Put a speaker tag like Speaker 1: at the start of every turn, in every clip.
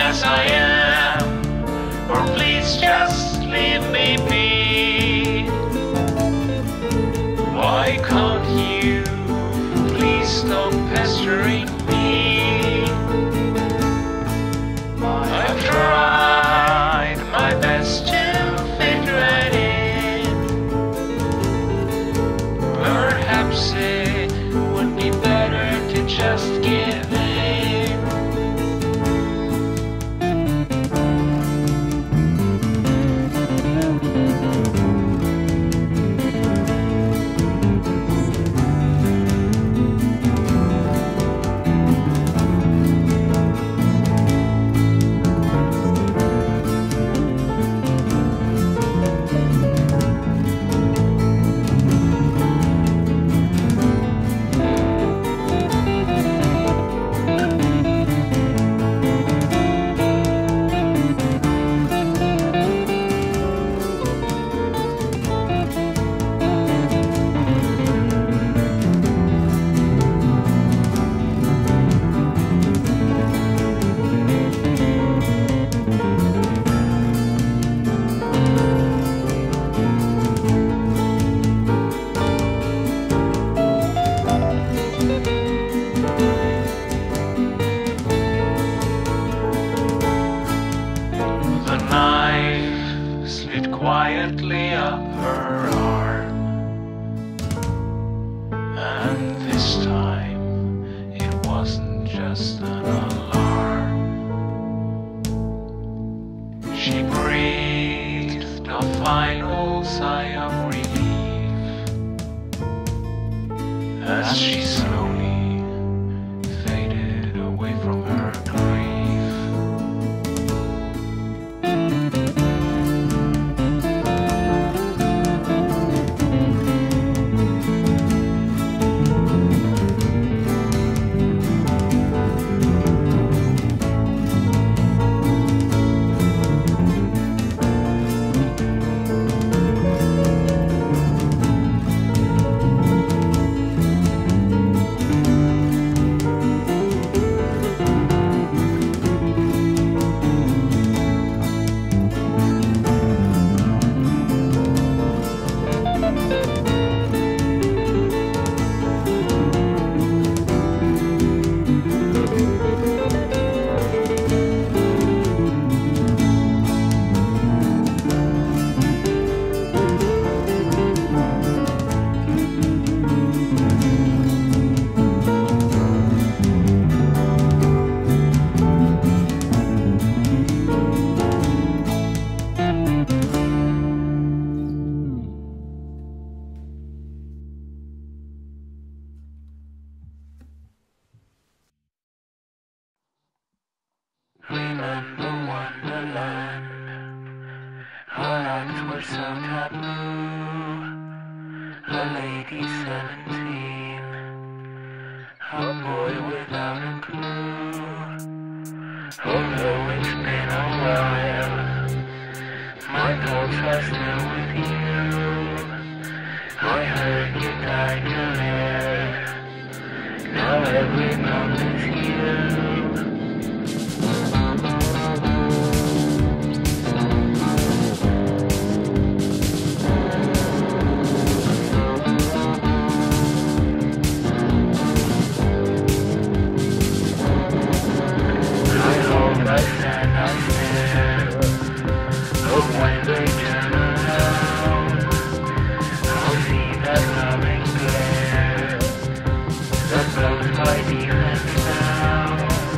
Speaker 1: as I am, or please just leave me be. Why can't you please stop pestering me? I've tried my best to fit right in. Perhaps it would be better to just give in. Quietly up her arm, and this time it wasn't just an alarm. She breathed a final sigh of relief as she slowly faded away from her grief. Remember Wonderland, our acts were so taboo. A lady 17, a boy without a clue. Although it's been a while, my thoughts are still with you. I heard you dyed your hair, now every moment's you. When they turn around, I'll see that loving glare that blows my defense down.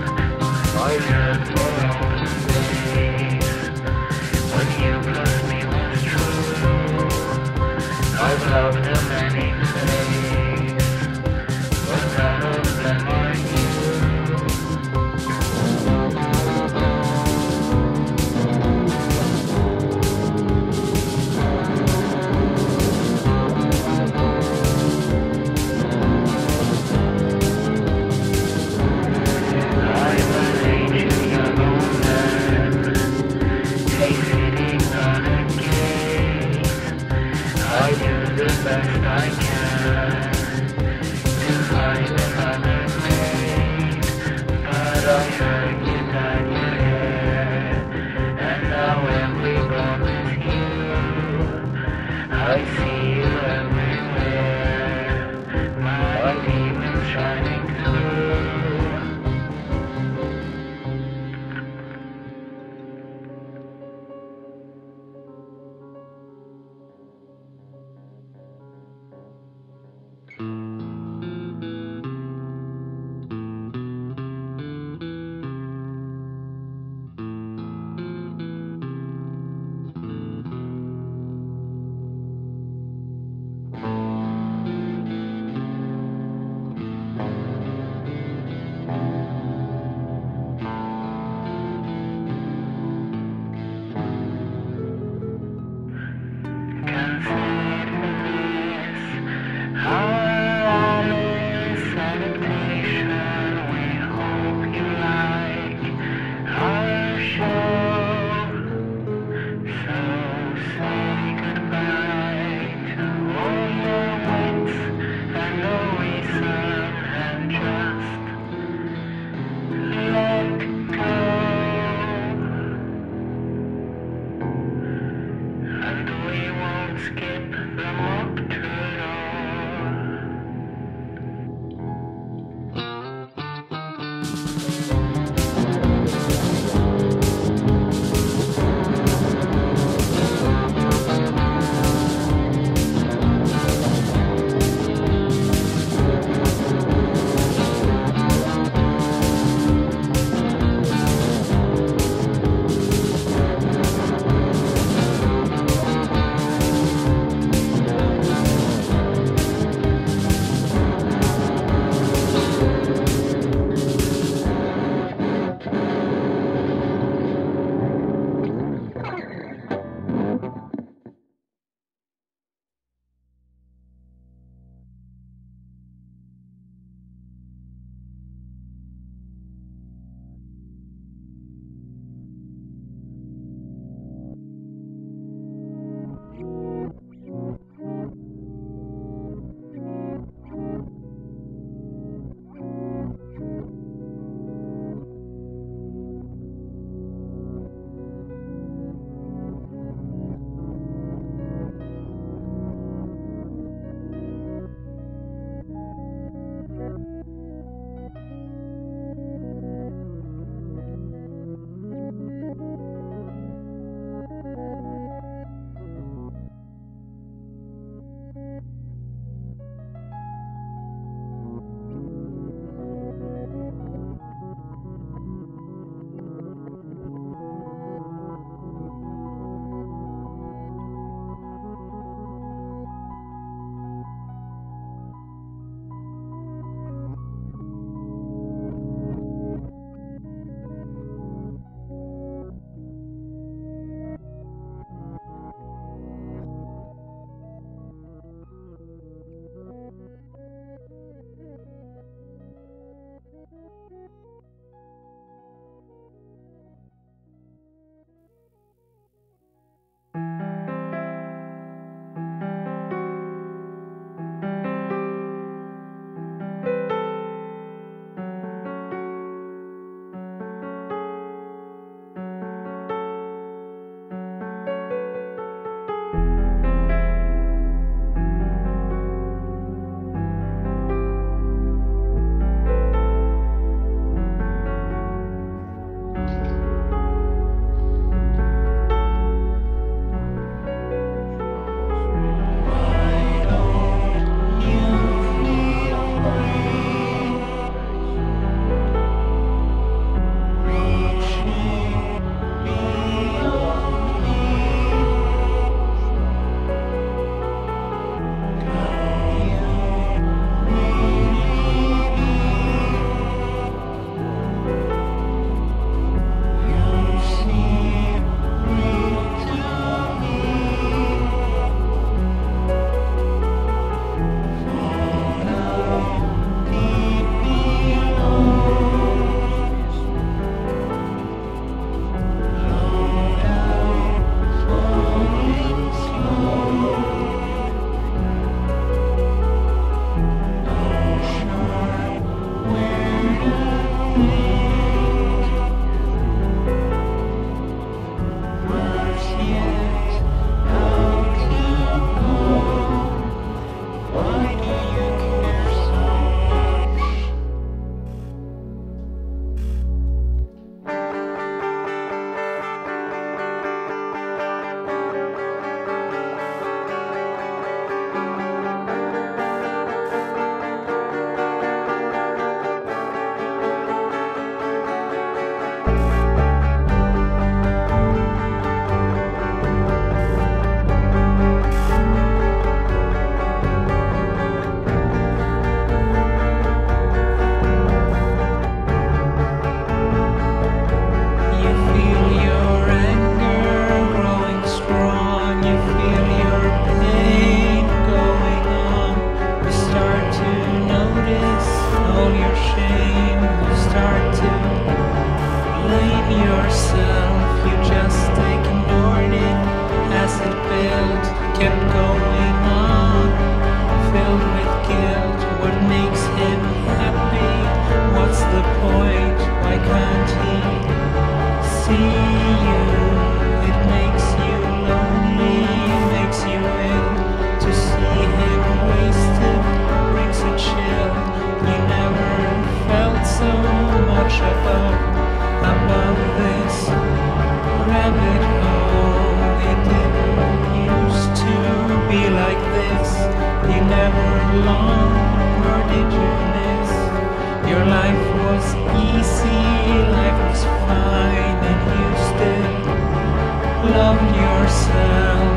Speaker 2: What's the point? Why can't he see you? It makes you lonely, makes you ill. To see him wasted brings a chill. You never felt so much above this rabbit hole. It didn't used to be like this. You never longed, or did you miss? Your life was easy, life was fine, and you still loved yourself.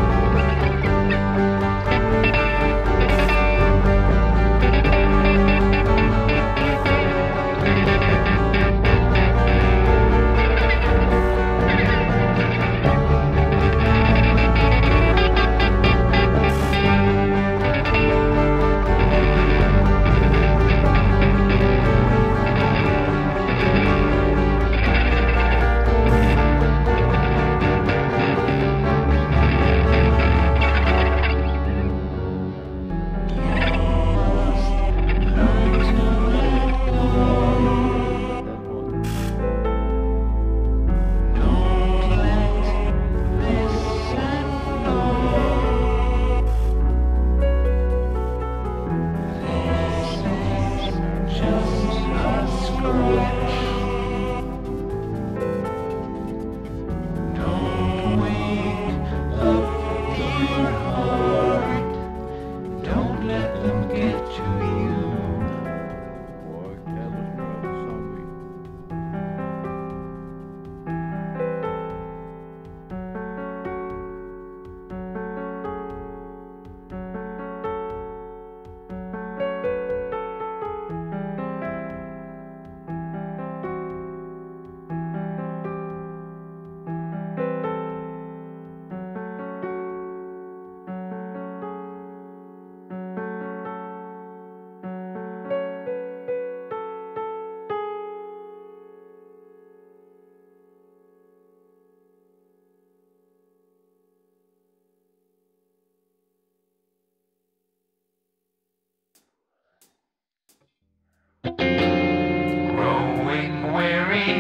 Speaker 1: Growing weary,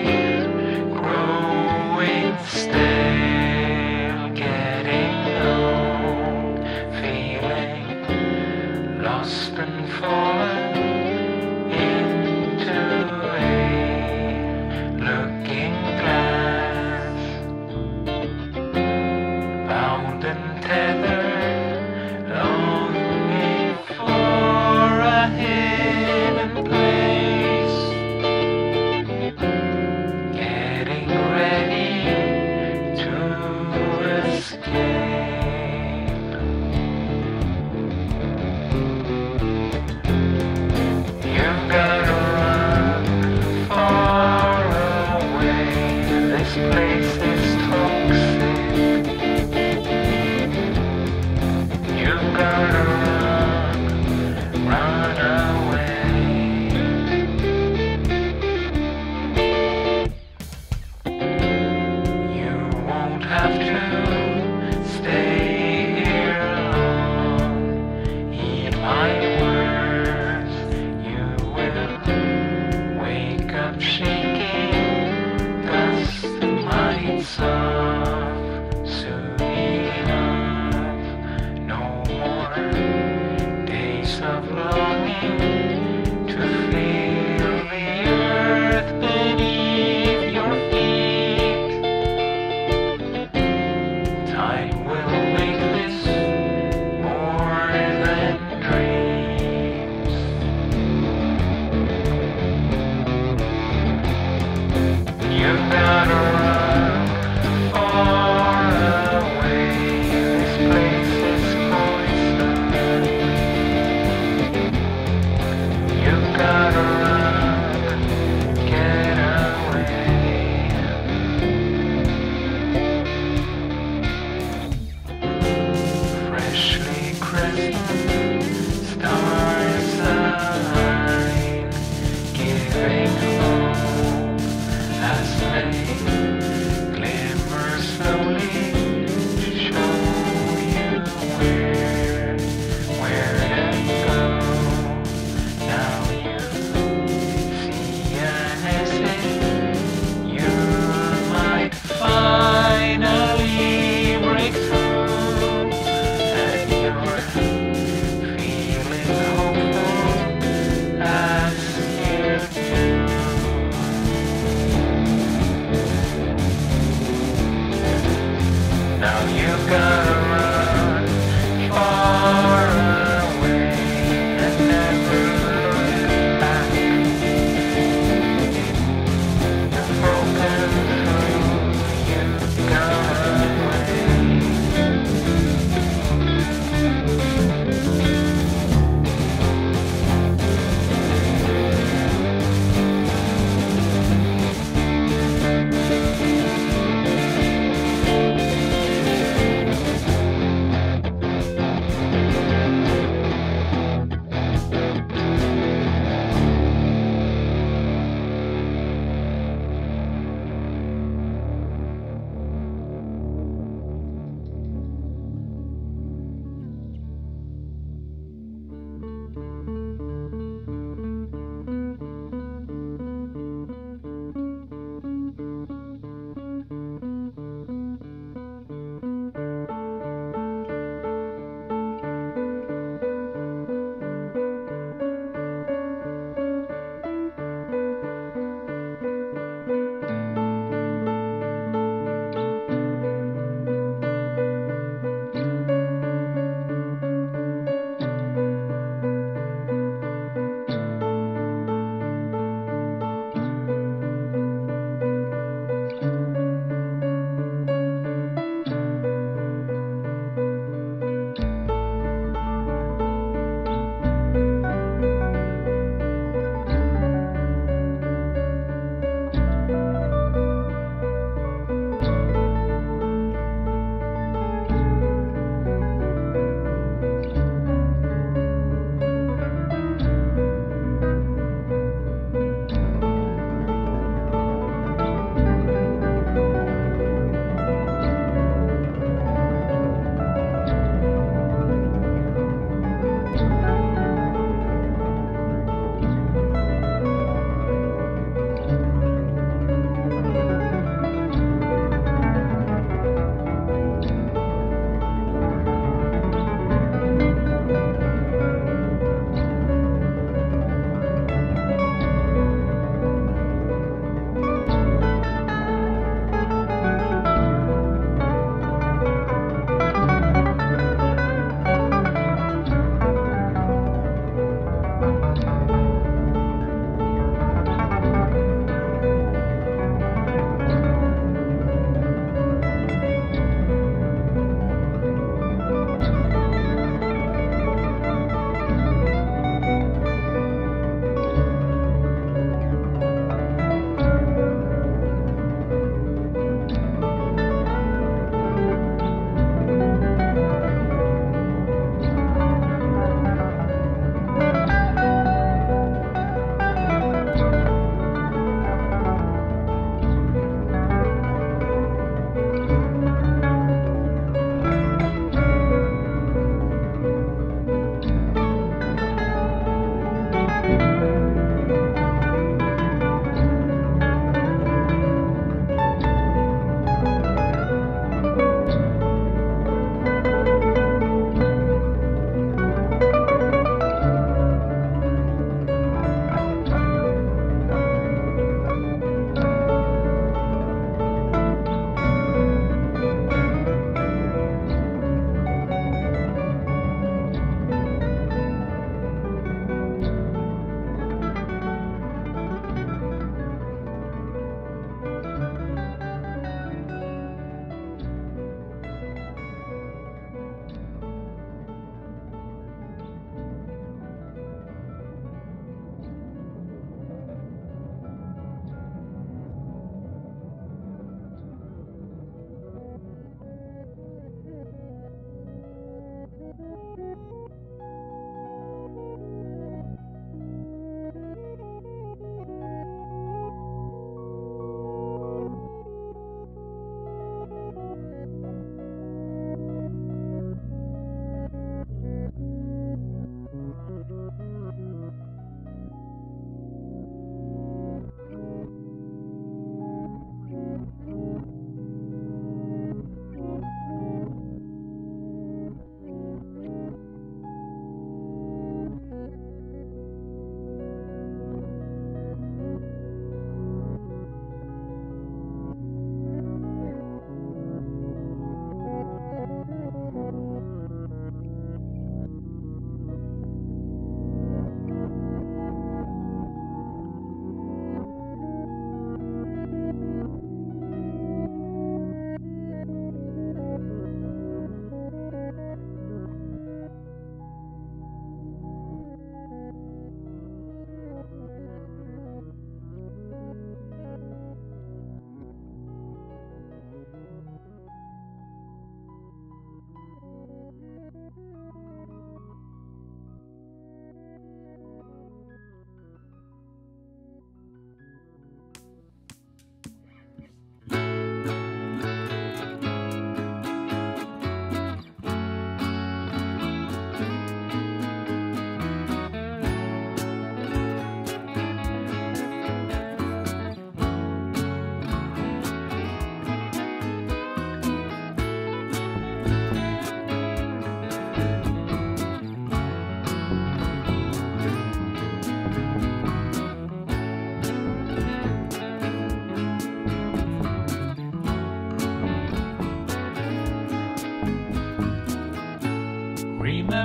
Speaker 1: growing stale, getting old, feeling lost and fallen into a looking glass, bound and tethered, longing for a hidden place.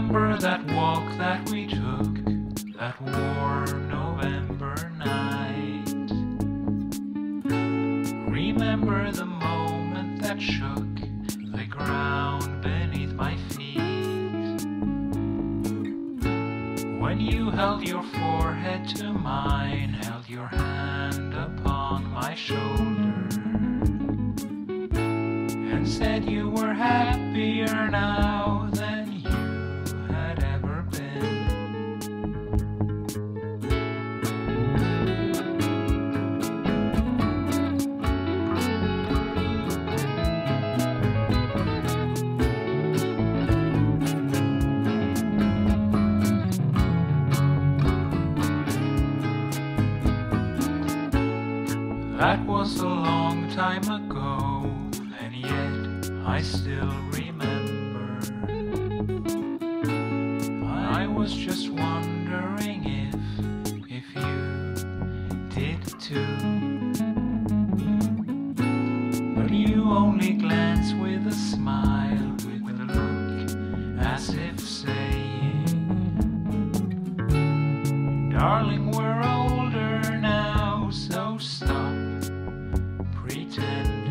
Speaker 1: remember that walk that we took that warm November night. Remember the moment that shook the ground beneath my feet. When you held your forehead to mine, held your hand upon my shoulder, and said you were happier now than you had ever been. That was a long time ago, and yet I still remember. I was just wondering if you did too. But you only glanced with a smile, with a look as if saying, darling, we're older now, so stop pretending.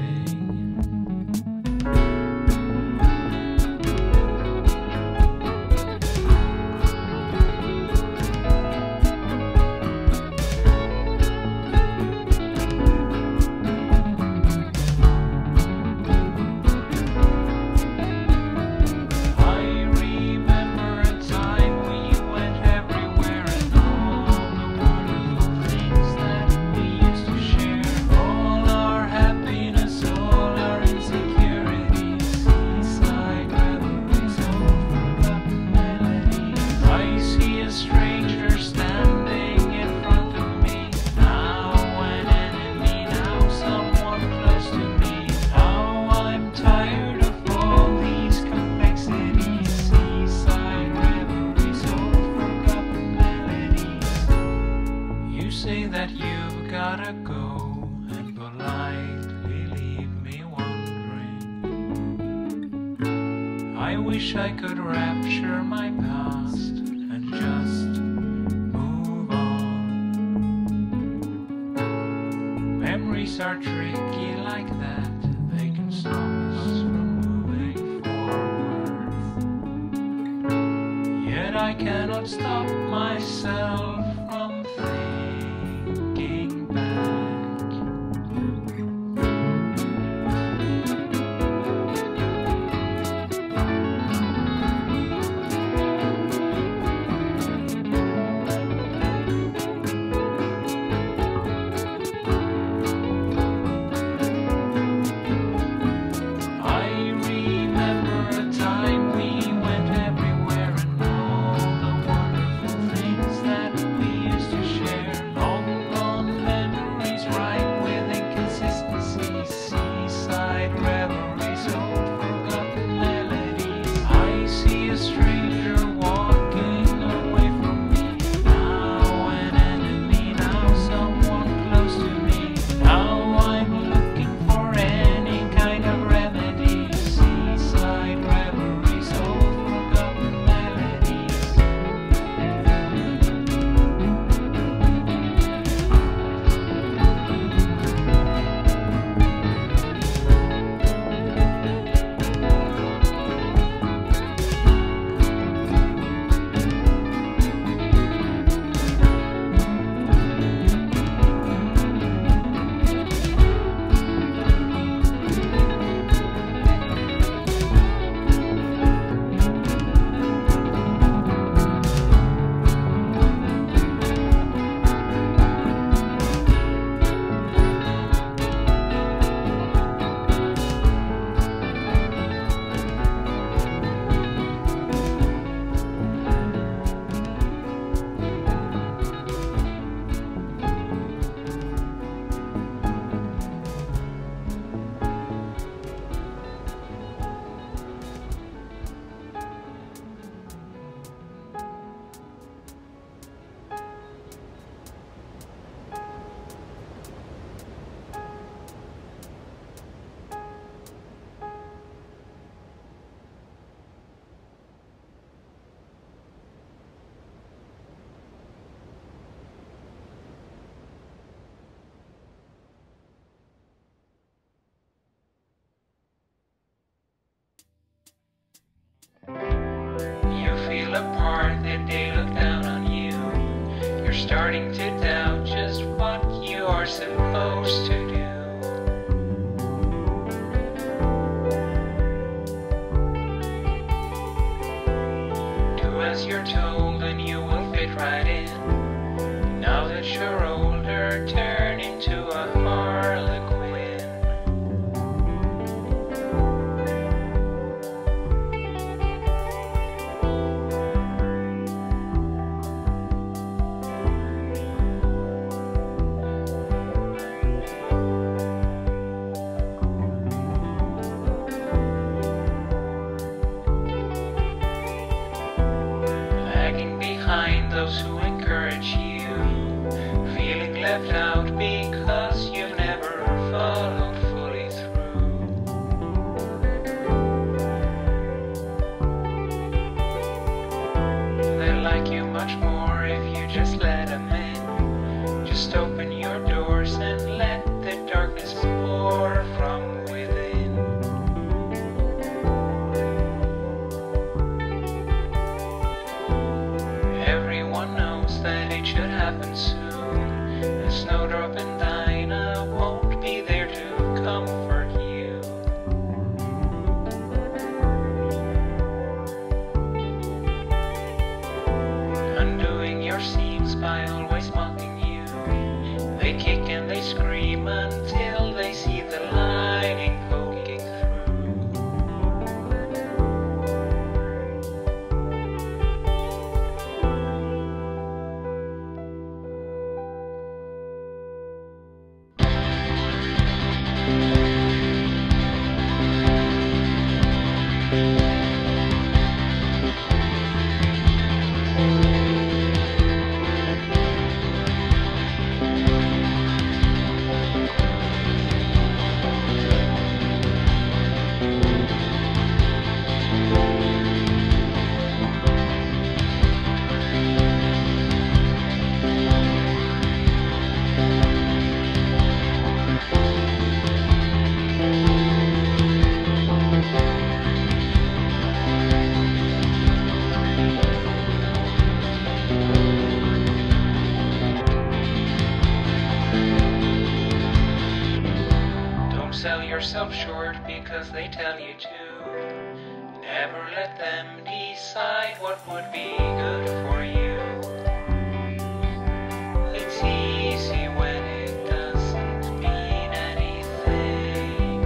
Speaker 1: Say that you've gotta go and politely leave me wondering. I wish I could rapture my past and just move on. Memories are tricky like that, they can stop us from moving forward. Yet I cannot stop myself from thinking back. I remember a time we went everywhere and all the wonderful things that
Speaker 2: fell apart, that they look down on you. You're starting to doubt just what you are supposed to do. Do as you're told and you will fit right in. Now that you're older, turn into a harlequin. Lagging behind those who encourage you, feeling left out because you've never followed fully through. They like you much more if you just let them in. Just open your doors and let the darkness pour from within. Everyone knows that it should happen soon. And Snowdrop and Dinah won't be there to comfort you. Undoing your seams by always mocking you. They kick and they scream until they see the lightning poking through. Don't sell yourself short because they tell you to. Never let them decide what would be good for you. It's easy when it doesn't mean anything.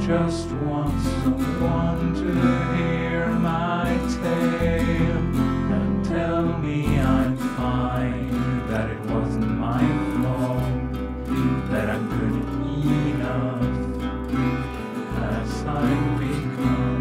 Speaker 1: just want someone to hear my tale and tell me I'm fine, that it wasn't my fault, that I'm good enough as I've become.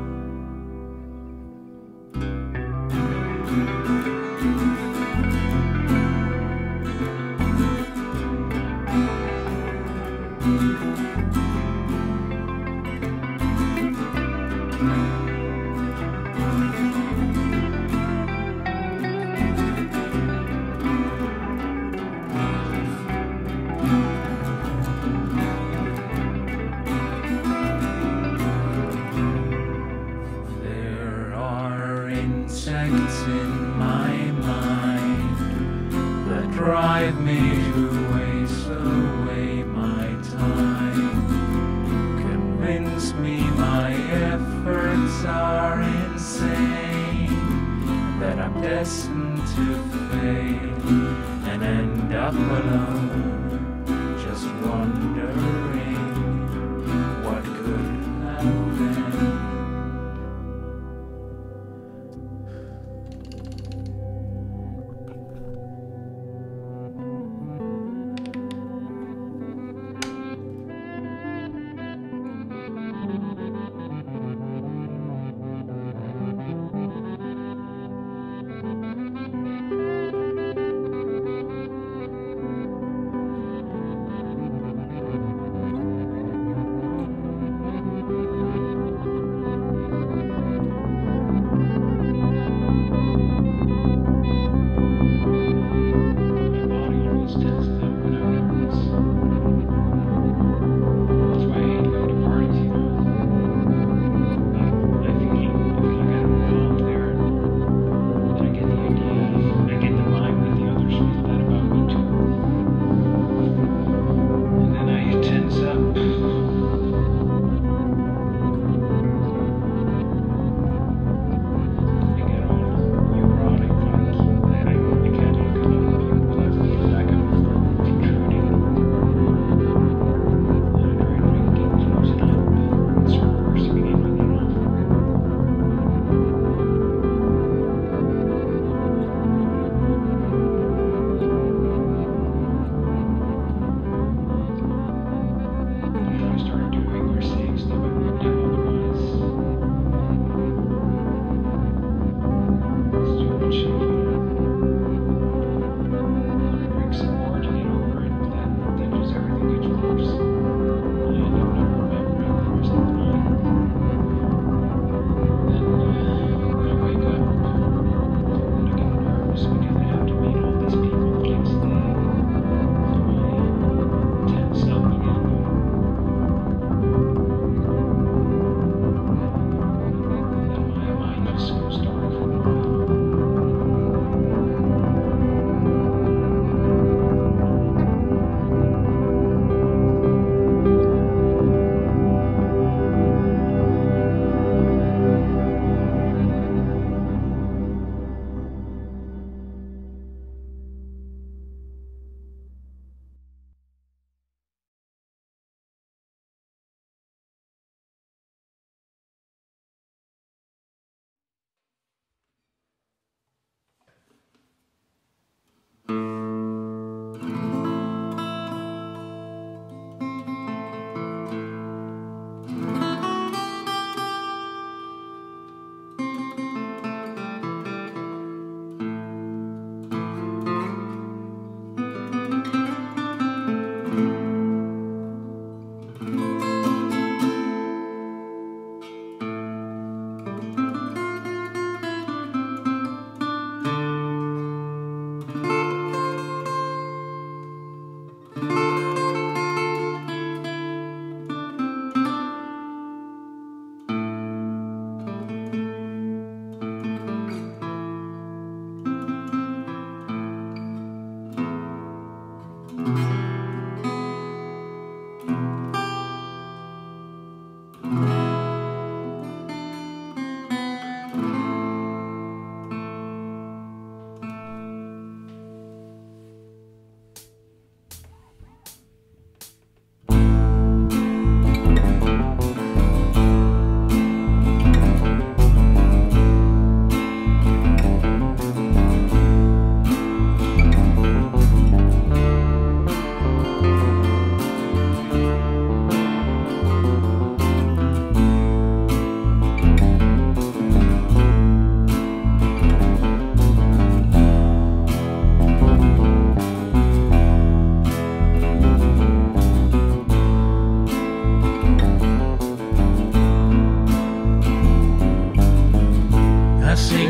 Speaker 1: Insects in my mind that drive me to waste away my time, convince me my efforts are insane, that I'm destined to fail and end up alone, just wondering what could have been.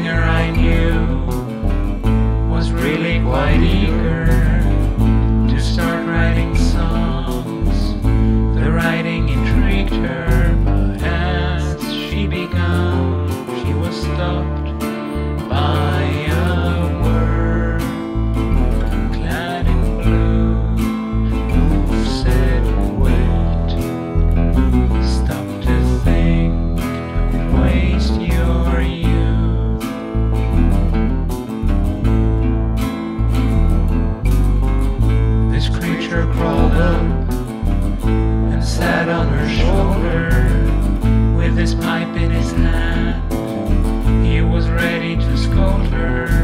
Speaker 1: singer I knew was really quite eager to start writing songs. The writing intrigued her, but as she began, she was stopped by a word clad in blue who said, "Wait, stop to think, don't waste your youth." This creature crawled up and sat on her shoulder with his pipe in his hand. He was ready to scold her.